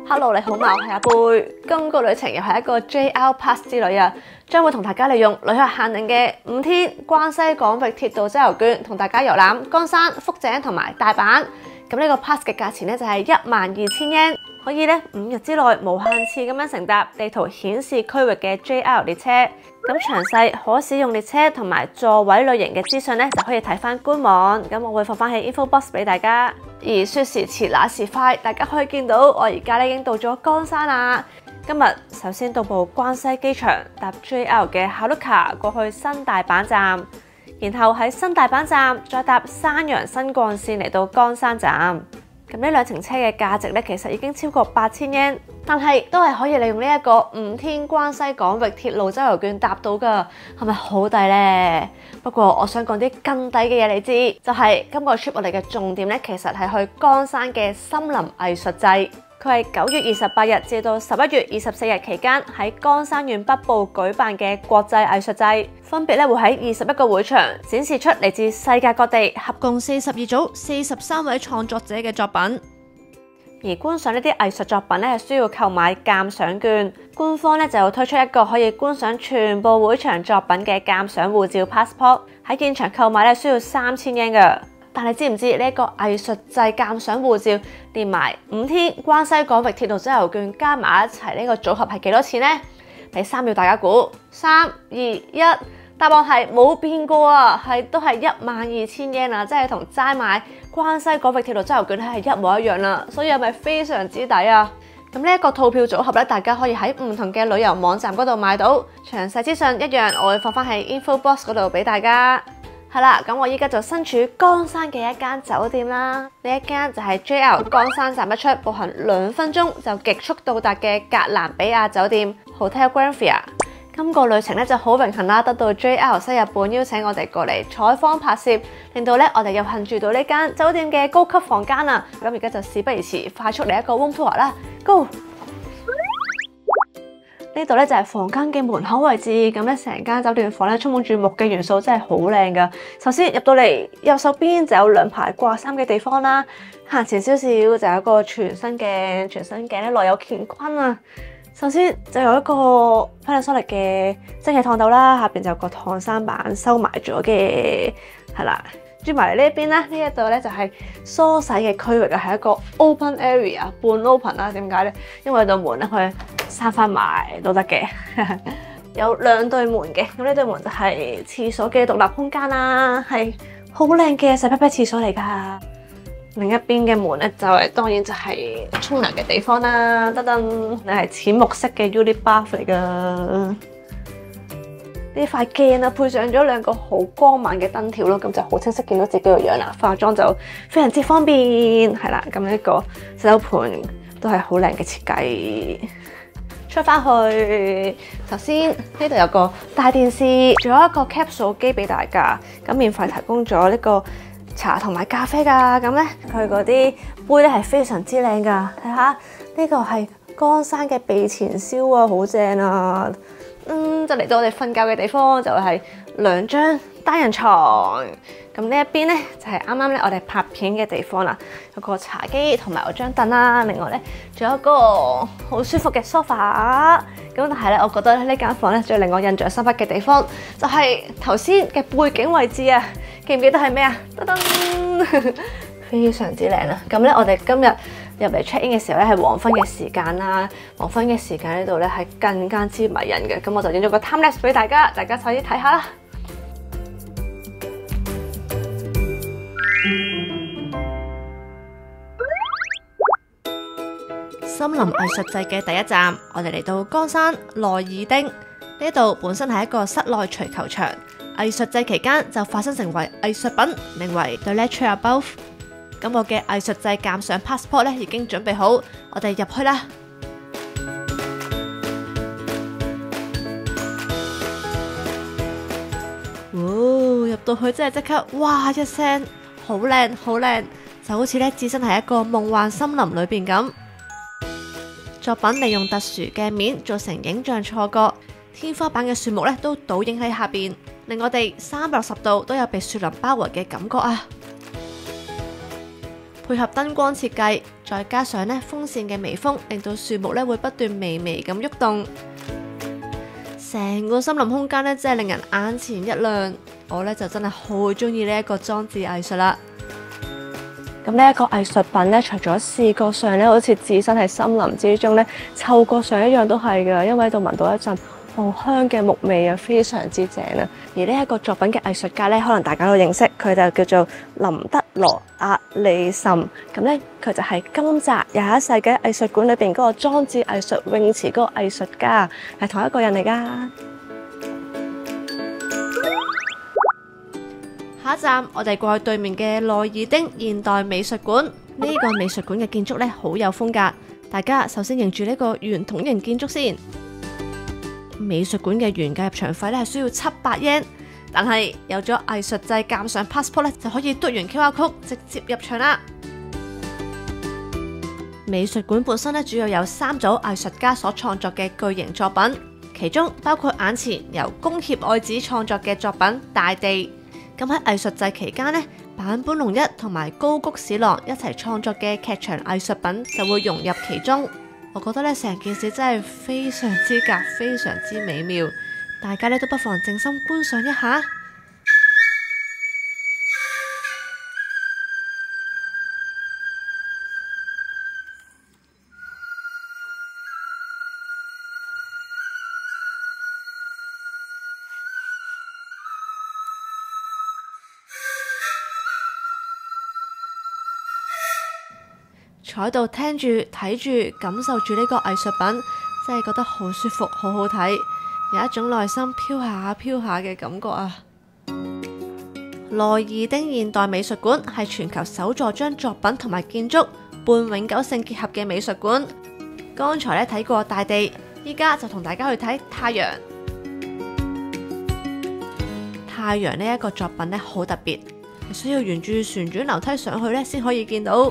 Hello， 你好嘛，我係阿貝。今個旅程又係一個 JR Pass 之旅啊，將會同大家利用旅客限定嘅5天關西港域鐵道周遊券，同大家遊覽岡山、福井同埋大阪。咁呢個 Pass 嘅價錢咧就係12000 yen， 可以咧5日之內無限次咁樣乘搭地圖顯示區域嘅 JR 列車。咁詳細可使用列車同埋座位類型嘅資訊咧，就可以睇翻官網。咁我會放翻喺 info box 俾大家。而說時遲那時快，大家可以見到我而家咧已經到咗岡山啦。今日首先到埗關西機場，搭 JR 嘅 Haruka 過去新大阪站，然後喺新大阪站再搭山陽新幹線嚟到岡山站。咁呢兩程車嘅價值咧，其實已經超過8000 yen， 但係都係可以利用呢一個5天關西港域鐵路周遊券搭到㗎，係咪好抵呢？不過我想講啲更抵嘅嘢你知，就係今個 trip 我哋嘅重點咧，其實係去岡山嘅森林藝術祭。佢係9月28日至到11月24日期間喺岡山縣北部舉辦嘅國際藝術祭，分別咧會喺21個會場展示出嚟自世界各地合共42組43位創作者嘅作品。而觀賞呢啲藝術作品咧係需要購買鑑賞券，官方咧就有推出一個可以觀賞全部會場作品嘅鑑賞護照 passport， 喺現場購買咧需要3000 yen 㗎。但你知唔知呢個藝術祭鑑賞護照連埋5天關西港域鐵路周遊券加埋一齊，呢個組合係幾多錢呢？俾3秒大家估，3、2、1，答案係冇變過啊，都係12000 yen啊，即係同齋買關西港域鐵路周遊券係一模一樣啦，所以係咪非常之抵啊？咁呢一個套票組合咧，大家可以喺唔同嘅旅遊網站嗰度買到，詳細資訊一樣，我會放翻喺 info box 嗰度俾大家。係啦，咁我依家就身處岡山嘅一間酒店啦。呢一間就係 JR 岡山站一出，步行2分鐘就極速到達嘅格蘭比亞酒店 Hotel Granvia。今個旅程咧就好榮幸啦，得到 JR 西日本邀請我哋過嚟採訪拍攝，令到咧我哋有幸住到呢間酒店嘅高級房間啊！咁而家就事不宜遲，快速嚟一個 room tour 啦 ，Go！呢度咧就係房間嘅門口位置，咁咧成間酒店房咧充滿住木嘅元素，真係好靚噶。首先入到嚟右手邊就有2排掛衫嘅地方啦，行前少少就有一個全身鏡咧內有乾坤啊。首先就有一個 Panasonic 嘅蒸汽燙斗啦，下邊就有個燙衫板收埋咗嘅，係啦。轉埋嚟呢一邊咧，呢一度咧就係梳洗嘅區域啊，係一個 open area， 半 open 啦。點解咧？因為道門咧可以閂翻埋都得嘅，有2對門嘅。咁呢對門就係廁所嘅獨立空間啦，係好靚嘅洗屁屁廁所嚟㗎。另一邊嘅門咧就係當然就係沖涼嘅地方啦，噔噔，你係淺木色嘅 Uni Bath 嚟㗎。呢塊鏡啊，配上咗2個好光猛嘅燈條咯，咁就好清晰見到自己個樣啦。化妝就非常之方便，係啦。咁呢個洗手盤都係好靚嘅設計。出翻去，首先呢度有個大電視，仲有一個 capsule 機俾大家，咁免費提供咗呢個茶同埋咖啡㗎。咁咧佢嗰啲杯咧係非常之靚㗎，睇下呢個係岡山嘅備前燒啊，好正啊！就嚟到我哋瞓覺嘅地方，就係2張單人床。咁呢一邊咧就係啱啱咧我哋拍片嘅地方啦，有個茶幾同埋有張凳啦。另外咧仲有一個好舒服嘅 sofa。咁但係咧，我覺得呢間房咧最令我印象深刻嘅地方就係頭先嘅背景位置啊！記唔記得係咩啊？噔噔，非常之靚啊！咁咧我哋今日入嚟 check in 嘅時候咧係黃昏嘅時間啦，黃昏嘅時間呢度咧係更加之迷人嘅，咁我就影咗個 time lapse 俾大家快啲睇下啦。森林藝術祭嘅第一站，我哋嚟到岡山奈爾町。呢度本身係一個室內槌球場，藝術祭期間就化身成為藝術品，名為 The Lecture Above。咁我嘅藝術祭鑑賞 passport 咧已經準備好，我哋入去啦。入到去真係即刻，哇一聲，好靚好靚，就好似咧置身喺一個夢幻森林裏邊咁。作品利用特殊鏡面造成影像錯覺，天花板嘅樹木咧都倒影喺下邊，令我哋360度都有被樹林包圍嘅感覺啊！配合燈光設計， 再加上咧風扇嘅微風，令到樹木咧會不斷微微咁喐動，成個森林空間咧真係令人眼前一亮。我咧就真係好中意呢一個裝置藝術啦。咁呢一個藝術品咧，除咗視覺上咧好似置身喺森林之中咧，嗅覺上一樣都係㗎，因為喺度聞到一陣好香嘅木味啊，非常之正啊！而呢一個作品嘅藝術家咧，可能大家都認識，佢就叫做林德羅亞利岑。咁咧，佢就係金澤21世紀藝術館裏邊嗰個裝置藝術泳池嗰個藝術家，係同一個人嚟㗎。下一站，我哋過去對面嘅內爾丁現代美術館。呢個美術館嘅建築咧好有風格，大家首先認住呢個圓筒形建築先。美術館嘅原價入場費咧係需要700 yen， 但係有咗藝術祭鑑賞 passport 咧就可以嘟完 QR code 直接入場啦。美術館本身咧主要有3組藝術家所創作嘅巨型作品，其中包括眼前由宮脇愛子創作嘅作品《大地》。咁喺藝術祭期間呢，坂本龍一同埋高谷史郎一齊創作嘅劇場藝術品就會融入其中。我覺得咧成件事真係非常之夾，非常之美妙，大家咧都不妨靜心觀賞一下。坐喺度聽住、睇住、感受住呢個藝術品，真係覺得好舒服、好好睇，有一種內心飄下飄下嘅感覺啊！內爾丁現代美術館係全球首座將作品同埋建築半永久性結合嘅美術館。剛才咧睇過大地，依家就同大家去睇太陽。太陽呢一個作品咧好特別，係需要沿住旋轉樓梯上去咧先可以見到。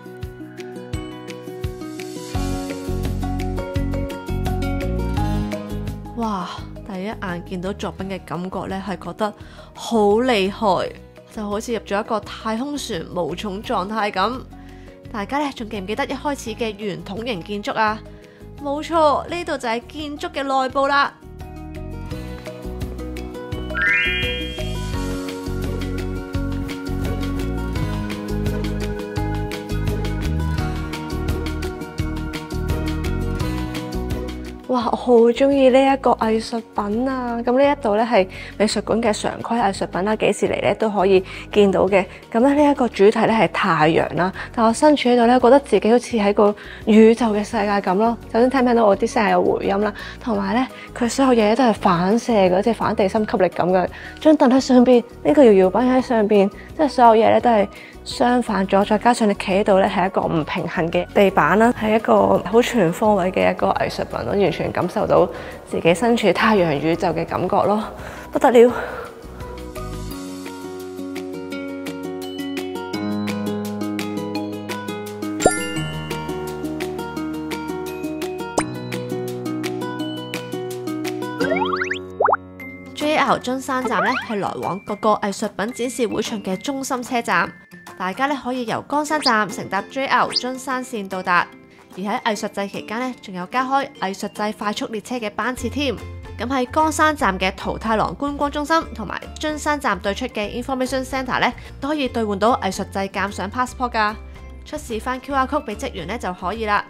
哇！第一眼見到作品嘅感覺咧，係覺得好厲害，就好似入咗一個太空船無重狀態咁。大家咧仲記唔記得一開始嘅圓筒形建築啊？冇錯，呢度就係建築嘅內部啦。哇！我好中意呢一個藝術品啊！咁呢一度咧係美術館嘅常規藝術品啦，幾時嚟咧都可以見到嘅。咁咧呢一個主題咧係太陽啦，但我身處喺度咧，覺得自己好似喺個宇宙嘅世界咁咯。首先聽唔聽到我啲聲係有回音啦，同埋咧佢所有嘢都係反射嘅，即係反地心吸力咁嘅。張凳喺上邊，呢個搖搖板喺上邊，即係所有嘢咧都係相反咗，再加上你企喺度咧係一個唔平衡嘅地板啦，係一個好全方位嘅一個藝術品咯，完全感受到自己身處太陽宇宙嘅感覺咯，不得了！JR 津山站咧係來往各個藝術品展示會場嘅中心車站，大家咧可以由岡山站乘搭 JR 津山線到達。而喺藝術祭期間咧，仲有加開藝術祭快速列車嘅班次添。咁喺岡山站嘅桃太郎觀光中心同埋津山站對出嘅 Information Centre 咧，都可以兌換到藝術祭鑑賞 passport 㗎。出示翻 QR code 俾職員咧就可以啦。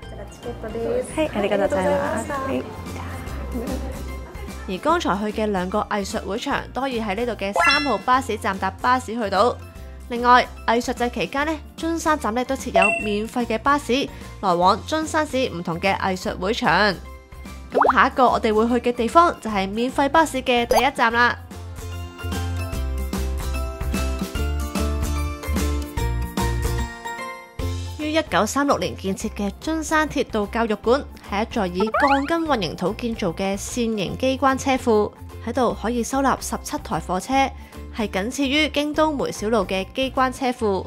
而剛才去嘅2個藝術會場都可以喺呢度嘅3號巴士站搭巴士去到。另外，藝術祭期間呢，津山站咧都設有免費嘅巴士來往津山市唔同嘅藝術會場。咁下一個我哋會去嘅地方就係免費巴士嘅第一站啦。於1936年建設嘅津山鐵道教育館係一座以鋼筋混凝土建造嘅線形機關車庫，喺度可以收納17台貨車，係僅次於京都梅小路嘅機關車庫。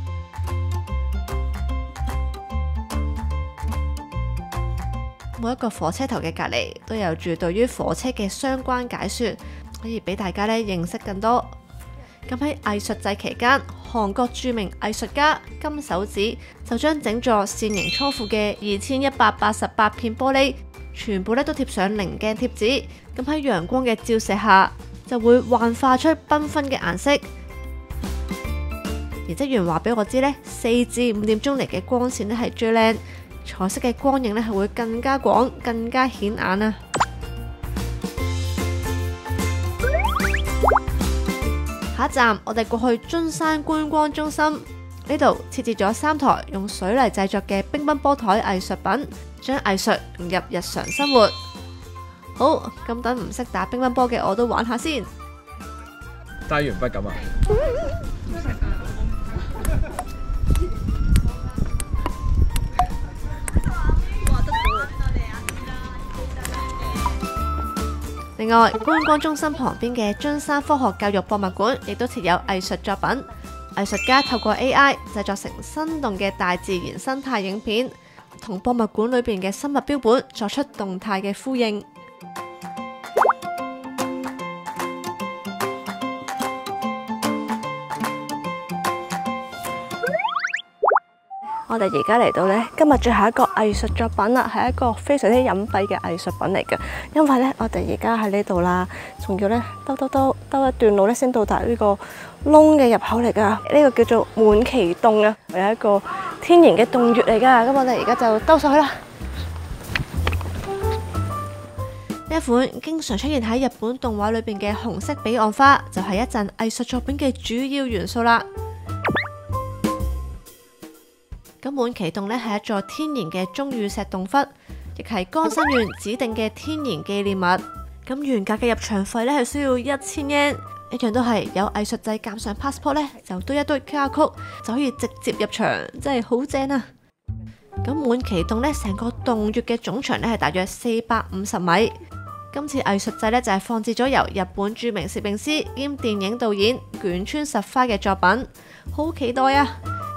每一個火車頭嘅隔離都有住對於火車嘅相關解說，可以俾大家咧認識更多。咁喺藝術祭期間， 韓國著名藝術家金手指就將整座扇形倉庫嘅2188片玻璃全部都貼上棱鏡貼紙，咁喺陽光嘅照射下就會幻化出繽紛嘅顏色。而職員話俾我知呢，4至5點鐘嚟嘅光線呢係最靚，彩色嘅光影呢係會更加廣、更加顯眼啊！下一站，我哋過去津山觀光中心，呢度設置咗3台用水泥製作嘅乒乓波台藝術品，將藝術融入日常生活。好，咁等唔識打乒乓波嘅我都玩下先。 揸完筆咁啊！ 另外，觀光中心旁邊嘅津山科學教育博物館亦都設有藝術作品，藝術家透過 AI 製作成生動嘅大自然生態影片，同博物館裏邊嘅生物標本作出動態嘅呼應。我哋而家嚟到呢，今日最後一個藝術作品啦，係一個非常之隱蔽嘅藝術品嚟嘅。因為呢，我哋而家喺呢度啦，仲要呢兜一段路呢先到達呢個窿嘅入口嚟噶。呢個叫做滿岐洞啊，係一個天然嘅洞穴嚟噶。咁我哋而家就兜上去啦。呢一款經常出現喺日本動畫裏邊嘅紅色彼岸花，就係一陣藝術作品嘅主要元素啦。咁滿岐洞呢係一座天然嘅鐘乳石洞窟，亦係江山縣指定嘅天然紀念物。咁原價嘅入場費呢係需要1000 yen，一樣都係有藝術祭鑑賞 passport 呢，就嘟一嘟 QR code 就可以直接入場，真係好正啊！咁滿岐洞呢，成個洞穴嘅總長呢係大約450米。今次藝術祭呢，就係放置咗由日本著名攝影師兼電影導演卷川實花嘅作品，好期待啊！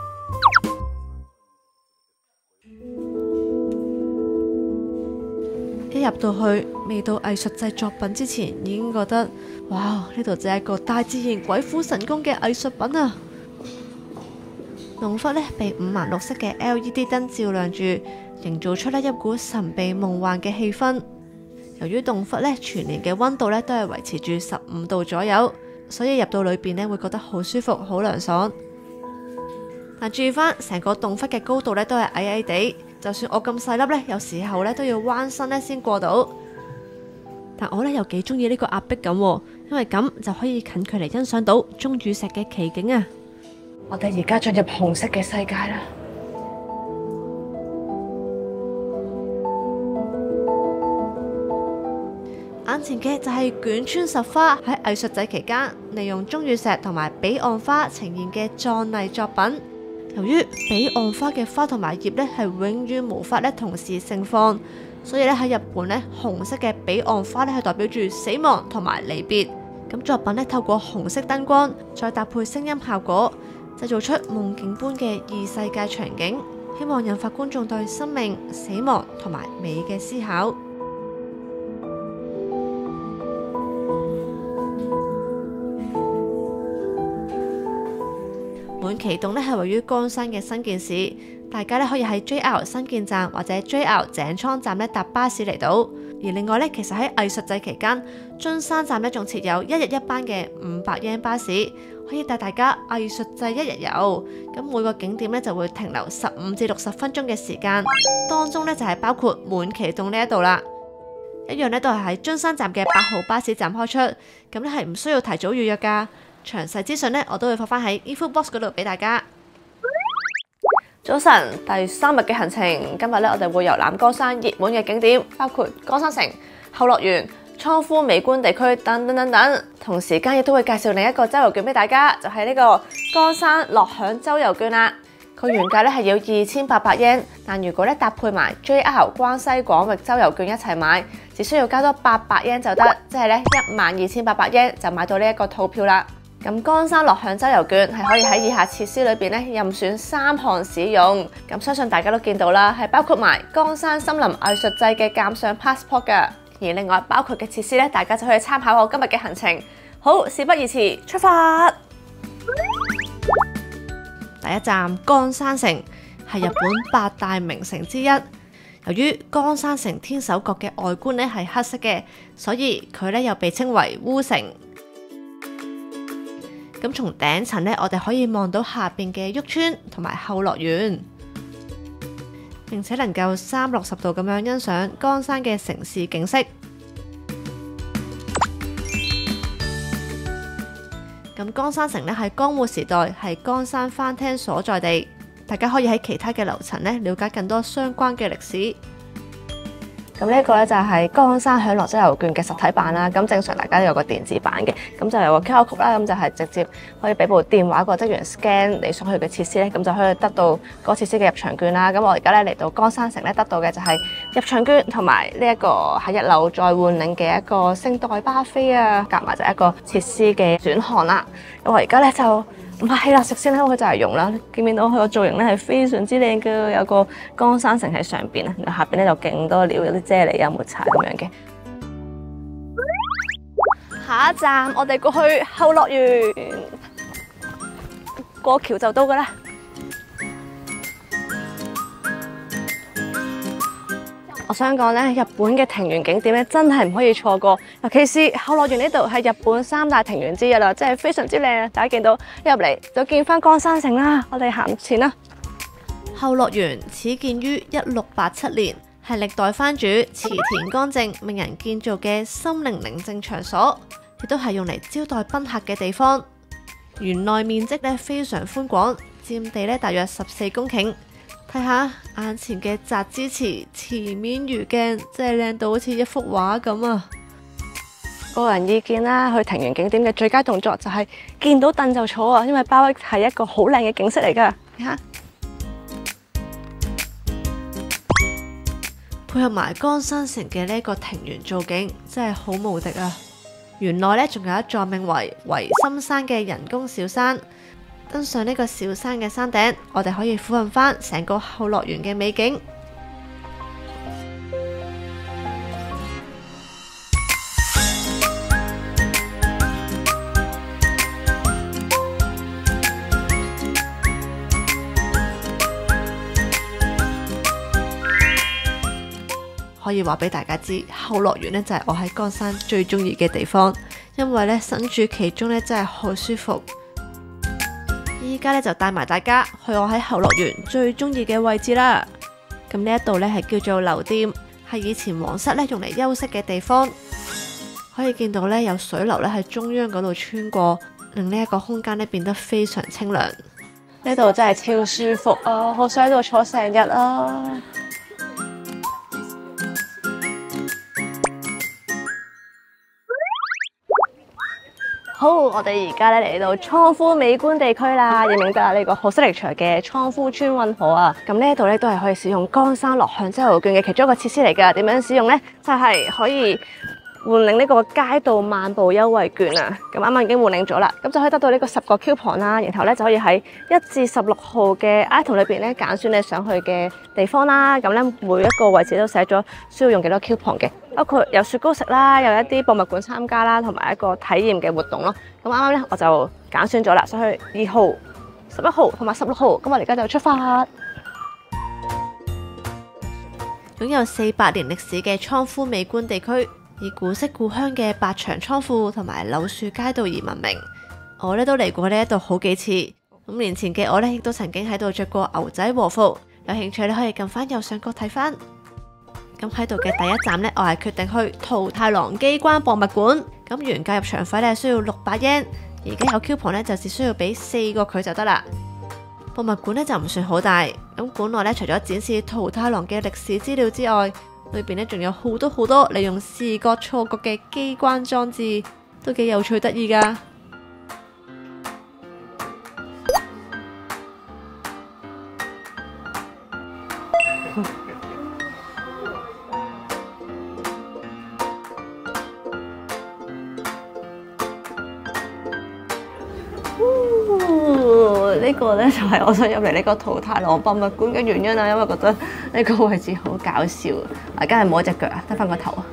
一入到去，未到藝術祭作品之前，已經覺得哇！呢度就係一個大自然鬼斧神工嘅藝術品啊！洞窟呢被5顏6色嘅 LED 燈照亮住，營造出一股神秘夢幻嘅氣氛。由於洞窟呢全年嘅溫度呢都係維持住15度左右，所以入到裏邊呢會覺得好舒服、好涼爽。但注意翻，成個洞窟嘅高度呢都係矮矮地。就算我咁細粒呢，有時候呢都要彎身呢先過到。但我呢又幾中意呢個壓迫感，因為咁就可以近距離欣賞到鐘乳石嘅奇景啊！我哋而家進入紅色嘅世界啦。眼前嘅就係卷川實花喺藝術祭期間利用鐘乳石同埋彼岸花呈現嘅壯麗作品。由於彼岸花嘅花同埋葉呢係永遠無法同時盛放，所以喺日本紅色嘅彼岸花呢係代表住死亡同埋離別。咁作品透過紅色燈光再搭配聲音效果，製造出夢境般嘅異世界場景，希望引發觀眾對生命、死亡同埋美嘅思考。滿岐洞係位於江山嘅新建市，大家可以喺 JR 新建站或者 JR 井倉站搭巴士嚟到。而另外其實喺藝術祭期間，津山站仲設有1日1班嘅500 yen 巴士，可以帶大家藝術祭1日遊。咁每個景點就會停留15至60分鐘嘅時間，當中就係包括滿岐洞呢一度啦。一樣都係喺津山站嘅8號巴士站開出，咁係唔需要提早預約噶。詳細資訊我都會放返喺 info box 嗰度俾大家。早晨，第3日嘅行程，今日我哋會遊覽江山熱門嘅景點，包括江山城、後樂園、倉敷美觀地區等等等等。同時間亦都會介紹另一個周遊券俾大家，就係呢個江山樂享周遊券啦。佢原價係要2800 yen，但如果搭配埋 JR 關西廣域周遊券一齊買，只需要加多800 yen 就得，即係12800 yen就買到呢一個套票啦。咁江山樂享周遊券係可以喺以下設施裏邊任選3項使用，咁相信大家都見到啦，係包括埋江山森林藝術祭嘅鑑賞 passport 噶，而另外包括嘅設施大家就可以參考我今日嘅行程。好，事不宜遲，出發！ 第一站岡山城係日本8大名城之一。由於岡山城天守閣嘅外觀咧係黑色嘅，所以佢咧又被稱為烏城。咁從頂層咧，我哋可以望到下邊嘅旭川同埋後樂園，並且能夠360度咁樣欣賞岡山嘅城市景色。咁岡山城咧係江戶時代係岡山藩廳所在地。大家可以喺其他嘅樓層咧了解更多相關嘅歷史。咁呢一個咧就係岡山享樂周遊券嘅實體版啦。咁正常大家都有個電子版嘅，咁就有個 QR code 啦。咁就係直接可以俾部電話個職員 scan 你想去嘅設施咧，咁就可以得到嗰個設施嘅入場券啦。咁我而家咧嚟到岡山城咧，得到嘅就係入場券同埋呢一個喺1樓再換領嘅一個聖代巴飛啊，夾埋就一個設施嘅選項啦。咁我而家咧就唔客氣啦，食先啦，佢就係用啦。見唔見到佢個造型咧係非常之靚嘅，有個岡山城喺上邊啊，然後下邊咧就勁多料，有啲啫喱啊、抹茶咁樣嘅。下一站我哋過去後樂園，過橋就到噶啦。我想講咧，日本嘅庭園景點咧真係唔可以錯過，尤其是後樂園呢度係日本3大庭園之一啦，真係非常之靚啊！大家見到一入嚟就見翻岡山城啦，我哋行前啦。後樂園始建於1687年，係歷代藩主池田綱正命人建造嘅心靈寧靜場所，亦都係用嚟招待賓客嘅地方。園內面積咧非常寬廣，佔地咧大約14公頃。睇下眼前嘅澤之池，池面如鏡，真係靚到好似一幅畫咁啊！個人意見啦，去庭園景點嘅最佳動作就係見到凳就坐啊，因為包係一個好靚嘅景色嚟噶。睇下，配合埋岡山城嘅呢個庭園造景，真係好無敵啊！園內咧仲有一座名為維森山嘅人工小山。登上呢個小山嘅山頂，我哋可以俯瞰翻成個後樂園嘅美景。可以話俾大家知，後樂園呢就係我喺岡山最中意嘅地方，因為呢身處其中呢真係好舒服。依家咧就帶埋大家去我喺後樂園最中意嘅位置啦。咁呢一度咧係叫做樓店，係以前皇室咧用嚟休息嘅地方。可以見到咧有水流咧喺中央嗰度穿過，令呢一個空間咧變得非常清涼。呢度真係超舒服啊！好想喺度坐成日啊！好，我哋而家咧嚟到倉敷美觀地區啦，認唔認得啊？呢個好犀利長嘅倉敷村運河啊，咁呢一度咧都係可以使用岡山樂向周遊券嘅其中一個設施嚟㗎。點樣使用呢？就係可以換領呢個街道漫步優惠券啊！咁啱啱已經換領咗啦，咁就可以得到呢個10個 coupon 啦，然後咧就可以喺1至16號嘅 item 裏邊咧揀選你想去嘅地方啦。咁咧每一個位置都寫咗需要用幾多 coupon 嘅。包括有雪糕食啦，有一啲博物館參加啦，同埋一個體驗嘅活動咯。咁啱啱咧我就揀選咗啦，想去2號、11號同埋16號。咁我哋而家就出發。擁有400年歷史嘅倉敷美觀地區，以古色古香嘅白牆倉庫同埋柳樹街道而聞名。我咧都嚟過呢一度好幾次。5年前嘅我咧亦都曾經喺度着過牛仔和服。有興趣你可以撳翻右上角睇翻。咁喺度嘅第一站呢，我係決定去桃太郎機關博物館。咁原價入場費呢需要600 yen，而家有 coupon 呢就只需要俾4個佢就得啦。博物館呢就唔算好大，咁館內呢除咗展示桃太郎嘅歷史資料之外，裏邊呢仲有好多利用視覺錯覺嘅機關裝置，都幾有趣得意噶。呢個呢就係我想入嚟呢個桃太郎博物館嘅原因啊，因為覺得呢個位置好搞笑。大家係冇一隻腳啊，得翻個頭啊，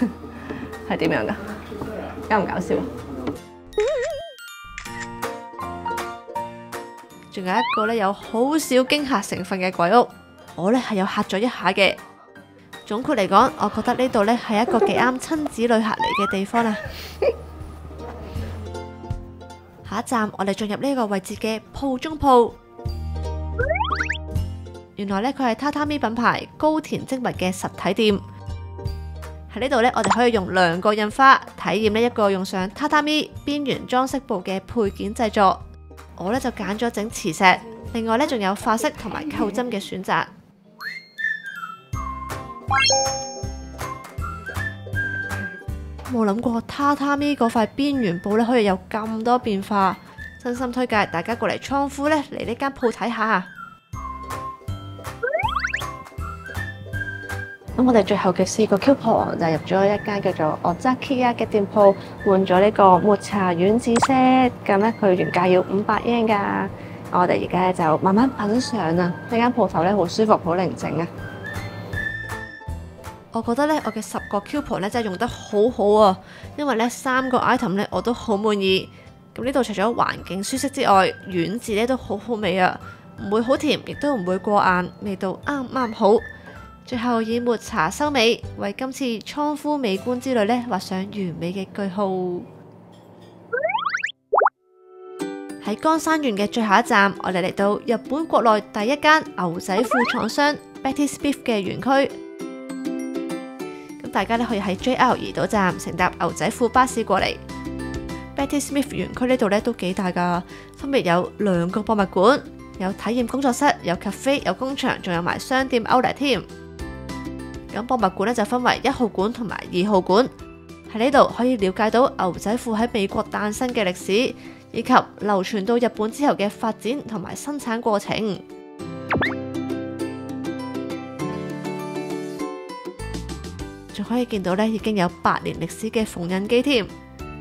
係點樣噶？搞唔搞笑啊？ 仲有一個咧有好少驚嚇成分嘅鬼屋，我咧係有嚇咗一下嘅。總括嚟講，我覺得呢度咧係一個幾啱親子旅客嚟嘅地方啊！下一站，我哋進入呢個位置嘅鋪中鋪。原來呢，佢係榻榻米品牌高田織物嘅實體店。喺呢度呢，我哋可以用2個印花體驗呢一個用上榻榻米邊緣裝飾布嘅配件製作。我呢就揀咗整磁石，另外呢仲有化色同埋扣針嘅選擇。冇諗過榻榻米嗰塊邊緣布咧可以有咁多變化，真心推介大家過嚟倉敷咧嚟呢間鋪睇下。咁我哋最後嘅4個 coupon 就入咗一間叫做 Ozakiya 嘅店鋪，換咗呢個抹茶丸子 set， 咁咧佢原價要500 yen 噶。我哋而家咧就慢慢品嚐啊，呢間鋪頭咧好舒服，好寧靜啊。我覺得咧，我嘅10個 coupon 咧真係用得好好啊，因為咧3個 item 咧我都好滿意。咁呢度除咗環境舒適之外，丸子咧都好好味啊，唔會好甜，亦都唔會過硬，味道啱啱好。最後以抹茶收尾，為今次倉敷美觀之旅咧畫上完美嘅句號。喺岡山縣嘅最後一站，我哋嚟到日本國內第一間牛仔褲廠商 Betty Smith 嘅園區。大家咧可以喺 JR 怡島站乘搭牛仔褲巴士過嚟。Betty Smith 園區呢度咧都幾大噶，分別有2個博物館，有體驗工作室，有 cafe， 有工場，仲有埋商店 outlet 添。咁博物館咧就分為1號館同埋2號館，喺呢度可以了解到牛仔褲喺美國誕生嘅歷史，以及流傳到日本之後嘅發展同埋生產過程。仲可以見到咧，已經有8年歷史嘅縫紉機添。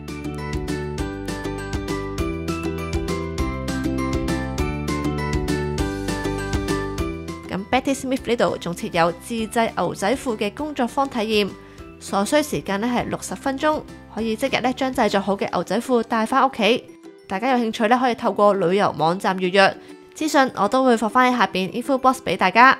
咁 Betty Smith 呢度仲設有自製牛仔褲嘅工作坊體驗，所需時間咧係60分鐘，可以即日咧將製作好嘅牛仔褲帶返屋企。大家有興趣咧可以透過旅遊網站預約，資訊我都會放返喺下邊 info box 俾大家。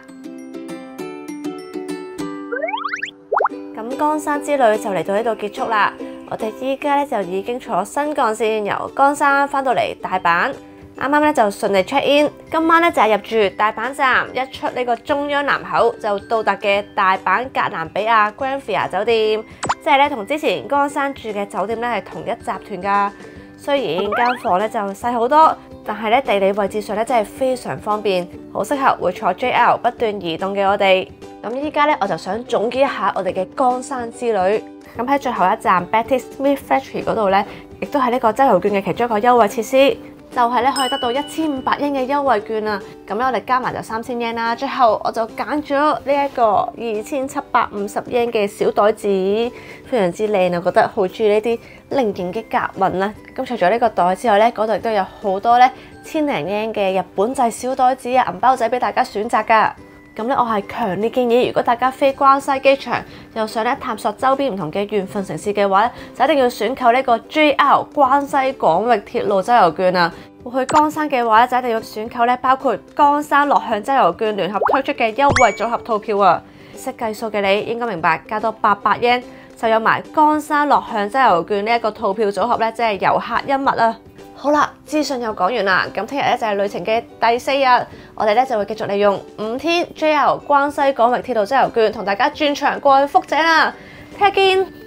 咁岡山之旅就嚟到呢度結束啦，我哋依家咧就已經坐新幹線由岡山返到嚟大阪，啱啱咧就順利 check in， 今晚咧就係入住大阪站，一出呢個中央南口就到達嘅大阪格蘭比亞 Granvia 酒店，即係咧同之前岡山住嘅酒店咧係同一集團噶。雖然間房咧就細好多，但係咧地理位置上咧真係非常方便，好適合會坐 JR 不斷移動嘅我哋。咁依家咧我就想總結一下我哋嘅岡山之旅。咁喺最後一站 Betty Smith Factory 嗰度咧，亦都係呢個周遊券嘅其中一個優惠設施，就係咧可以得到1500 yen嘅優惠券啊！咁咧我哋加埋就3000 yen啦。最後我就揀咗呢一個2750 yen嘅小袋子，非常之靚啊！我覺得好中意呢啲零件嘅夾紋啦。咁除咗呢個袋之外咧，嗰度亦都有好多咧1000零 yen嘅日本製小袋子啊、銀包仔俾大家選擇㗎。咁咧，我係強烈建議，如果大家飛關西機場，又想咧探索周邊唔同嘅緣分城市嘅話咧，就一定要選購呢個 JR 關西廣域鐵路周遊券啊！去岡山嘅話咧，就一定要選購咧，包括岡山樂向周遊券聯合推出嘅優惠組合套票啊！識計數嘅你應該明白，加多800 yen就有埋岡山樂向周遊券呢一個套票組合咧，即係遊客一物啊！好啦，資訊又講完啦，咁聽日咧就係旅程嘅第4日，我哋咧就會繼續利用5天 JR 關西廣域鐵路周遊券同大家轉場過去福井啦，聽日見！